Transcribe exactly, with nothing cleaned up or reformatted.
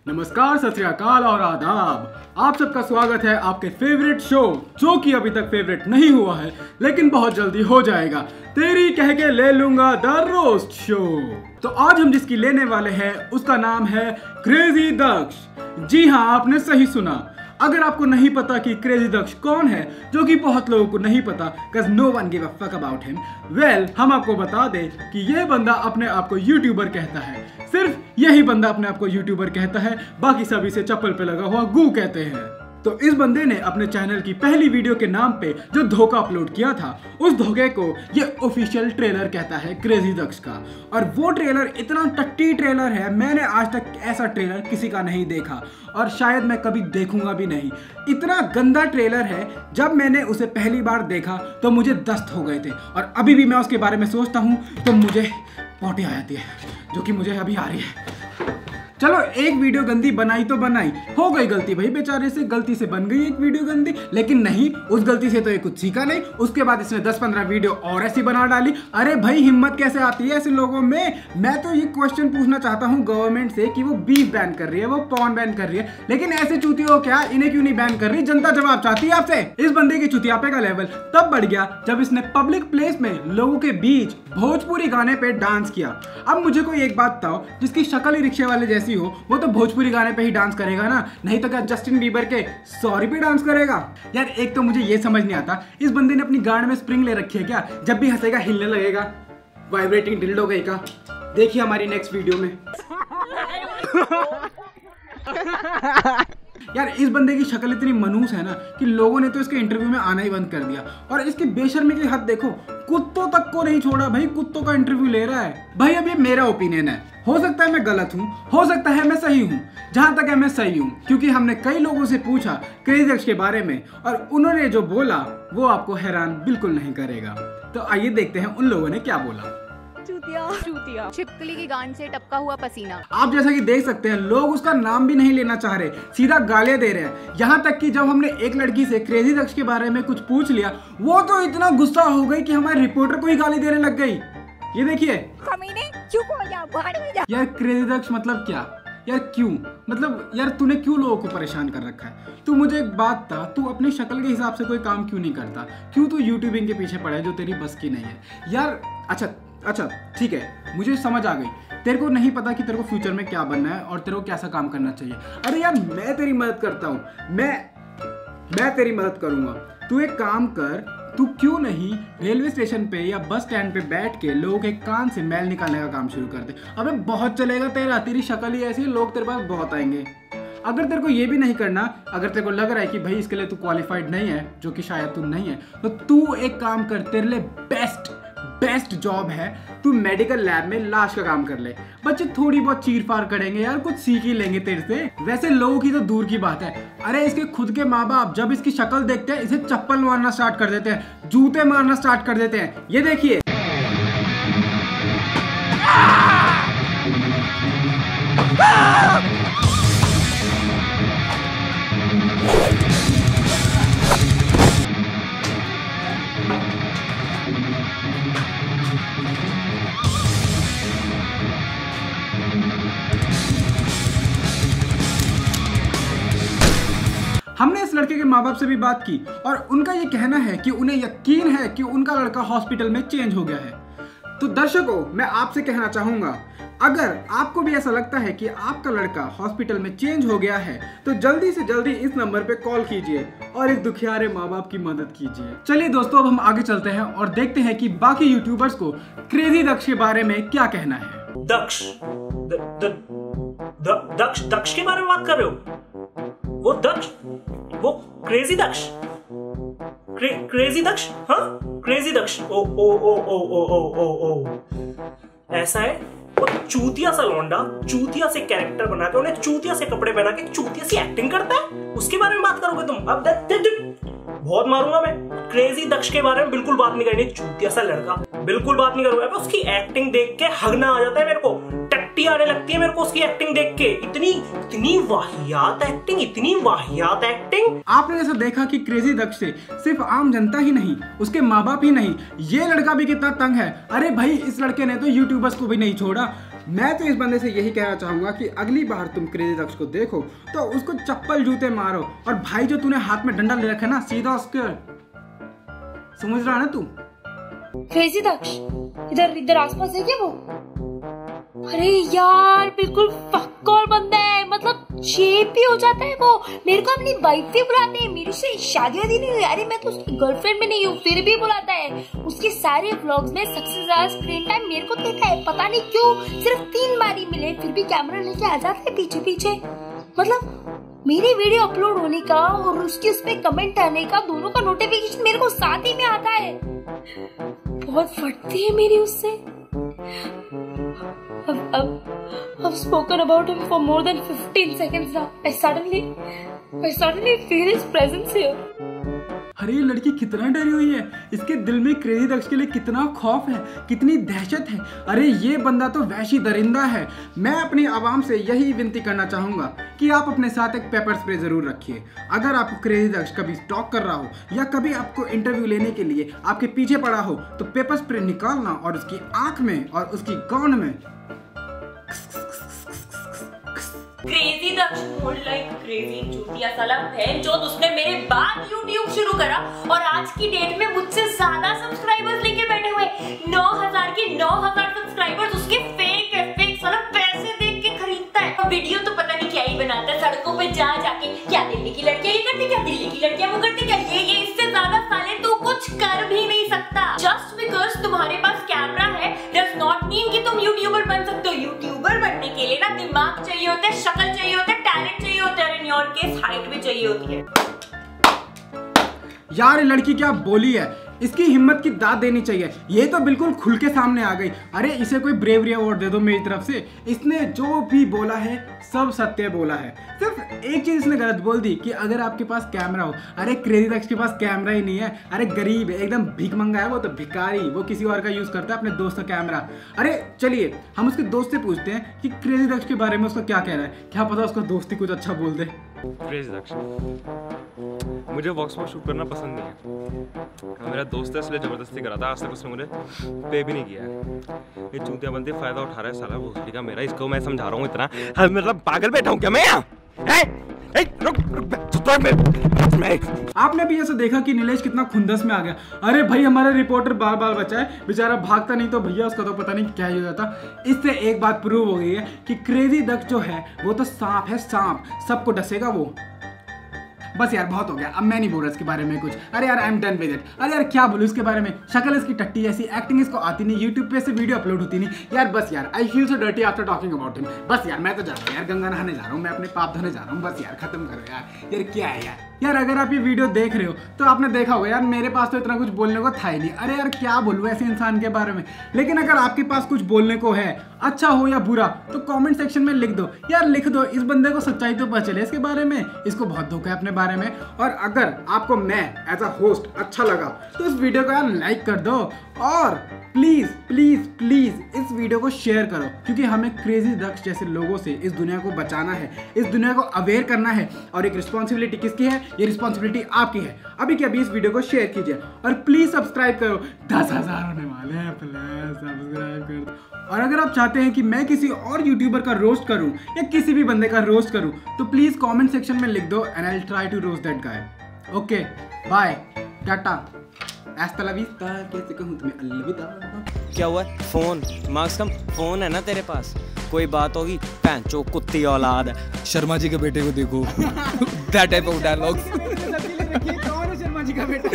नमस्कार, सत श्री अकाल और आदाब। आप सबका स्वागत है आपके फेवरेट शो, जो कि अभी तक फेवरेट नहीं हुआ है लेकिन बहुत जल्दी हो जाएगा, तेरी कह के ले लूंगा द रोस्ट शो। तो आज हम जिसकी लेने वाले हैं उसका नाम है क्रेजी दक्ष। जी हाँ, आपने सही सुना। अगर आपको नहीं पता कि क्रेजी दक्ष कौन है, जो कि बहुत लोगों को नहीं पता, cause no one give a fuck about him, well, हम आपको बता दें कि ये बंदा अपने आप को यूट्यूबर कहता है। सिर्फ यही बंदा अपने आप को यूट्यूबर कहता है, बाकी सभी से चप्पल पे लगा हुआ गू कहते हैं। तो इस बंदे ने अपने चैनल की पहली वीडियो के नाम पे जो धोखा अपलोड किया था, उस धोखे को ये ऑफिशियल ट्रेलर कहता है क्रेजी दक्ष का। और वो ट्रेलर इतना टट्टी ट्रेलर है, मैंने आज तक ऐसा ट्रेलर किसी का नहीं देखा और शायद मैं कभी देखूंगा भी नहीं। इतना गंदा ट्रेलर है, जब मैंने उसे पहली बार देखा तो मुझे दस्त हो गए थे और अभी भी मैं उसके बारे में सोचता हूँ तो मुझे पोटी आ जाती है, जो कि मुझे अभी आ रही है। चलो, एक वीडियो गंदी बनाई तो बनाई, हो गई गलती भाई बेचारे से, गलती से बन गई एक वीडियो गंदी, लेकिन नहीं, उस गलती से तो ये कुछ सीखा नहीं। उसके बाद इसने दस पंद्रह वीडियो और ऐसी बना डाली। अरे भाई, हिम्मत कैसे आती है ऐसे लोगों में? मैं तो ये क्वेश्चन पूछना चाहता हूँ गवर्नमेंट से कि वो बीफ बैन कर रही है, वो पॉर्न बैन कर रही है, लेकिन ऐसे चूतियों क्या, इन्हें क्यों नहीं बैन कर रही? जनता जवाब चाहती है आपसे। इस बंदे की चुतियापे का लेवल तब बढ़ गया जब इसने पब्लिक प्लेस में लोगों के बीच भोजपुरी गाने पे डांस किया। अब मुझे कोई एक बात बताओ, जिसकी शक्ल ही रिक्शे वाले जैसी हो, वो तो भोजपुरी गाने पे ही डांस करेगा ना, नहीं तो क्या जस्टिन बीबर के सॉरी पे डांस करेगा? यार, एक तो मुझे ये समझ नहीं आता, इस बंदे ने अपनी गांड में स्प्रिंग ले रखी है क्या? जब भी हंसेगा हिलने लगेगा, वाइब्रेटिंग डिल्डो गई का। देखिए हमारी नेक्स्ट वीडियो में। यार, इस बंदे की शक्ल इतनी मनूस है ना कि लोगों ने तो इसके इंटरव्यू में आना ही बंद कर दिया। और इसकी बेशर्मी की हद देखो, कुत्तों तक को नहीं छोड़ा भाई, कुत्तों का इंटरव्यू ले रहा है। भाई, अब ये मेरा ओपिनियन है, हो सकता है मैं गलत हूँ, हो सकता है मैं सही हूँ। जहां तक है मैं सही हूँ, क्योंकि हमने कई लोगों से पूछा क्रेजी दक्ष के बारे में और उन्होंने जो बोला वो आपको हैरान बिल्कुल नहीं करेगा। तो आइए देखते हैं उन लोगों ने क्या बोला। चूतिया चूतिया, छिपकली की गांड से टपका हुआ पसीना। आप जैसा कि देख सकते हैं, लोग उसका नाम भी नहीं लेना चाह रहे, सीधा गालियां दे रहे हैं। यहाँ तक कि जब हमने एक लड़की से क्रेजी दक्ष के बारे में कुछ पूछ लिया, वो तो इतना गुस्सा हो गई कि हमारे रिपोर्टर को ही गाली देने लग गई। ये देखिए, चुप हो जा, बाहर में जा। यार, क्रेजी दक्ष मतलब क्या? यार क्यों, मतलब यार तूने क्यों लोगों को परेशान कर रखा है? तू मुझे एक बात बता, तू अपनी शक्ल के हिसाब से कोई काम क्यों नहीं करता? क्यों तू यूट्यूबिंग के पीछे पड़ा है जो तेरी बस की नहीं है? यार अच्छा अच्छा ठीक है, मुझे समझ आ गई, तेरे को नहीं पता कि तेरे को फ्यूचर में क्या बनना है और तेरे को कैसा काम करना चाहिए। अरे यार, मैं तेरी मदद करता हूँ, मैं मैं तेरी मदद करूंगा। तू एक काम कर, तू क्यों नहीं रेलवे स्टेशन पे या बस स्टैंड पे बैठ के लोगों के कान से मैल निकालने का काम शुरू कर दे। अबे बहुत चलेगा तेरा, तेरी शक्ल ही ऐसी है, लोग तेरे पास बहुत आएंगे। अगर तेरे को ये भी नहीं करना, अगर तेरे को लग रहा है कि भाई इसके लिए तू क्वालिफाइड नहीं है, जो कि शायद तू नहीं है, तो तू एक काम कर, तेरे लिए बेस्ट बेस्ट जॉब है, तू मेडिकल लैब में लाश का काम कर ले। बच्चे थोड़ी बहुत चीर फाड़ करेंगे यार, कुछ सीख ही लेंगे तेरे से। वैसे लोगों की तो दूर की बात है, अरे इसके खुद के माँ बाप जब इसकी शक्ल देखते हैं, इसे चप्पल मारना स्टार्ट कर देते हैं, जूते मारना स्टार्ट कर देते हैं। ये देखिए, हमने इस लड़के के माँ बाप से भी बात की और उनका ये कहना है कि उन्हें यकीन है कि उनका लड़का हॉस्पिटल में चेंज हो गया है। तो दर्शकों, मैं आपसे कहना चाहूंगा, अगर आपको भी ऐसा लगता है कि आपका लड़का हॉस्पिटल में चेंज हो गया है, तो जल्दी से जल्दी इस नंबर पे कॉल कीजिए और इस दुखियारे माँ बाप की मदद कीजिए। चलिए दोस्तों, अब हम आगे चलते हैं और देखते हैं कि बाकी यूट्यूबर्स को क्रेजी दक्ष के बारे में क्या कहना है। दक्ष द, द, द, दक्ष दक्ष के बारे में बात कर रहे हो? वो दक्ष, वो क्रेजी दक्ष, क्रे, क्रेजी दक्ष, हाँ क्रेजी दक्ष। ओ ओ ओ ओ ओ ओ ओ ओ ऐसा है, वो चूतिया सा लौंडा, चूतिया से कैरेक्टर बना के, उन्हें चूतिया से कपड़े पहना के चूतिया सी एक्टिंग करता है, उसके बारे में बात करोगे तुम? अब दे, दे, दे, बहुत मारूंगा मैं। क्रेजी दक्ष के बारे में बिल्कुल बात नहीं करनी, चूतिया सा लड़का, बिल्कुल बात नहीं करूंगा। उसकी एक्टिंग देख के हगना आ जाता है मेरे को, टट्टी आने लगती है मेरे को उसकी एक्टिंग देख के। इतनी इतनी वाहियात एक्टिंग, इतनी वाहियात एक्टिंग। आपने जैसा देखा कि क्रेजी दक्ष से सिर्फ आम जनता ही नहीं, उसके माँ बाप ही नहीं, ये लड़का भी कितना तंग है। अरे भाई, इस लड़के ने तो यूट्यूबर्स को भी नहीं छोड़ा, मैं तो इस बंदे से यही कहना चाहूंगा कि अगली बार तुम क्रेजी दक्ष को देखो तो उसको चप्पल जूते मारो, और भाई जो तूने हाथ में डंडा ले रखा है ना, सीधा उसके, समझ रहा है ना तू? क्रेजी दक्ष इधर इधर आसपास है क्या वो? अरे यार बिल्कुल फक्कौर बंदा है, मतलब शेप भी हो जाता है वो। मेरे को अपनी वाइफ भी बुलाते हैं, मेरी से शादी वादी नहीं हुई, अरे मैं तो उसकी गर्लफ्रेंड में नहीं हूँ, फिर भी बुलाता है। उसके सारे व्लॉग्स में सबसे ज्यादा स्क्रीन टाइम मेरे को देता है, पता नहीं क्यों। सिर्फ तीन बार ही मिले, फिर भी कैमरा लेके आ जाता है पीछे पीछे। मतलब मेरी वीडियो अपलोड होने का और उसकी उसमें कमेंट आने का, दोनों का नोटिफिकेशन मेरे को साथ ही में आता है। बहुत फटती है मेरी उससे। I've, I've, I've spoken about him for more than fifteen seconds now. I suddenly, I suddenly feel his presence here. अरे ये लड़की कितना डरी हुई है, इसके दिल में क्रेजी दक्ष के लिए कितना खौफ है, कितनी दहशत है। अरे ये बंदा तो वैशी दरिंदा है। मैं अपनी आवाम से यही विनती करना चाहूँगा कि आप अपने साथ एक पेपर स्प्रे ज़रूर रखिए। अगर आपको क्रेजी दक्ष कभी स्टॉक कर रहा हो या कभी आपको इंटरव्यू लेने के लिए आपके पीछे पड़ा हो तो पेपर स्प्रे निकालना और उसकी आँख में और उसकी गाउन में। Crazy Daksh mode like crazy चूतिया साला बहन जो उसने मेरे बाद यूट्यूब शुरू करा और आज की डेट में मुझसे ज्यादा सब्सक्राइबर्स लेके बैठे हुए। नौ हजार के नौ हजार सब्सक्राइबर्स उसके फेक है, फेक साला पैसे देख के खरीदता है। वीडियो तो पता नहीं क्या ही बनाता है, सड़कों पे जा जाके क्या दिल्ली की लड़कियां ये करती, क्या दिल्ली की लड़कियां वो करती, क्या ये ये इससे ज्यादा साले तू कुछ कर भी नहीं सकता। जस्ट बिकॉज तुम्हारे पास कैमरा है डज नॉट मीन कि तुम यूट्यूबर बन सकते हो। यूट्यूबर बनने के लिए ना दिमाग चाहिए होता है, शक्ल चाहिए होता है, टैलेंट चाहिए होता है, इन योर केस हाइट भी चाहिए होती है। यार ये लड़की क्या बोली है, इसकी हिम्मत की दाद देनी चाहिए। ये तो बिल्कुल खुल के सामने आ गई। अरे इसे कोई ब्रेवरी अवार्ड दे दो मेरी तरफ से। इसने जो भी बोला है सब सत्य बोला है। सिर्फ एक चीज इसने गलत बोल दी कि अगर आपके पास कैमरा हो। अरे क्रेजी दक्ष के पास कैमरा ही नहीं है। अरे गरीब है, एकदम भीख मंगा है वो तो, भिखारी। वो किसी और का यूज करता है, अपने दोस्त का कैमरा। अरे चलिए हम उसके दोस्त से पूछते हैं कि क्रेजी दक्ष के बारे में उसका क्या कहना है। क्या पता उसका दोस्त ही कुछ अच्छा बोल दे। क्रेजी दक्ष, मुझे वॉक्स पर शूट करना पसंद नहीं है। मेरा दोस्त है इसलिए जबरदस्ती करा था, आज तक उसने मुझे पे भी नहीं किया है। ये चूतिया बंदे फायदा उठा रहा है साला भोसड़ी का मेरा। इसको मैं समझा रहा हूँ इतना, हाँ, मतलब पागल बैठा हूँ क्या मैं यहाँ? रुक, रुक, आपने भी ऐसा देखा कि नीलेश कितना खुंदस में आ गया। अरे भाई हमारा रिपोर्टर बाल बाल बचा है, बेचारा भागता नहीं तो भैया उसका तो पता नहीं क्या ही हो जाता। इससे एक बात प्रूव हो गई है कि क्रेजी दक्ष जो है वो तो सांप है, सांप, सबको डसेगा वो। बस यार बहुत हो गया, अब मैं नहीं बोल रहा इसके बारे में कुछ। अरे यार I am done with it. अरे यार क्या बोलूं इसके बारे में, शक्ल इसकी टट्टी जैसी, एक्टिंग इसको आती नहीं, यूट्यूब पे से वीडियो अपलोड होती नहीं। यार बस यार I feel so dirty after talking about him. बस यार मैं तो जा रहा हूँ यार, गंगा नहाने जा रहा हूँ, मैं अपने पाप धोने जा रहा हूँ। बस यार खत्म करो यार। यार क्या है यार यार अगर आप ये वीडियो देख रहे हो तो आपने देखा होगा यार मेरे पास तो इतना कुछ बोलने को था ही नहीं। अरे यार क्या बोलूँ ऐसे इंसान के बारे में। लेकिन अगर आपके पास कुछ बोलने को है, अच्छा हो या बुरा, तो कमेंट सेक्शन में लिख दो यार, लिख दो। इस बंदे को सच्चाई तो पता चले इसके बारे में, इसको बहुत दुख है अपने बारे में। और अगर आपको मैं एज अ होस्ट अच्छा लगा तो इस वीडियो को यार लाइक कर दो और प्लीज प्लीज प्लीज इस वीडियो को शेयर करो, क्योंकि हमें क्रेजी दक्ष जैसे लोगों से इस दुनिया को बचाना है, इस दुनिया को अवेयर करना है। और एक रिस्पॉन्सिबिलिटी किसकी है? ये रिस्पॉन्सिबिलिटी आपकी है। अभी के अभी इस वीडियो को शेयर कीजिए और प्लीज सब्सक्राइब करो। दस हजार होने वाले हैं, प्लीज सब्सक्राइब कर दो। और अगर आप चाहते हैं कि मैं किसी और यूट्यूबर का रोस्ट करूं या किसी भी बंदे का रोस्ट करूं तो प्लीज कमेंट सेक्शन में लिख दो and I will try to roast that guy. Okay bye, टाटा, ऐसा लविस्ता, कैसे कहूं तुम्हें अलविदा। क्या हुआ? फोन मार्क्स कम फोन है ना तेरे पास? कोई बात होगी पैंचो कुत्ती औलाद। शर्मा जी के बेटे को देखो दैट टाइप ऑफ डायलॉग्स। कौन है शर्मा जी का बेटा?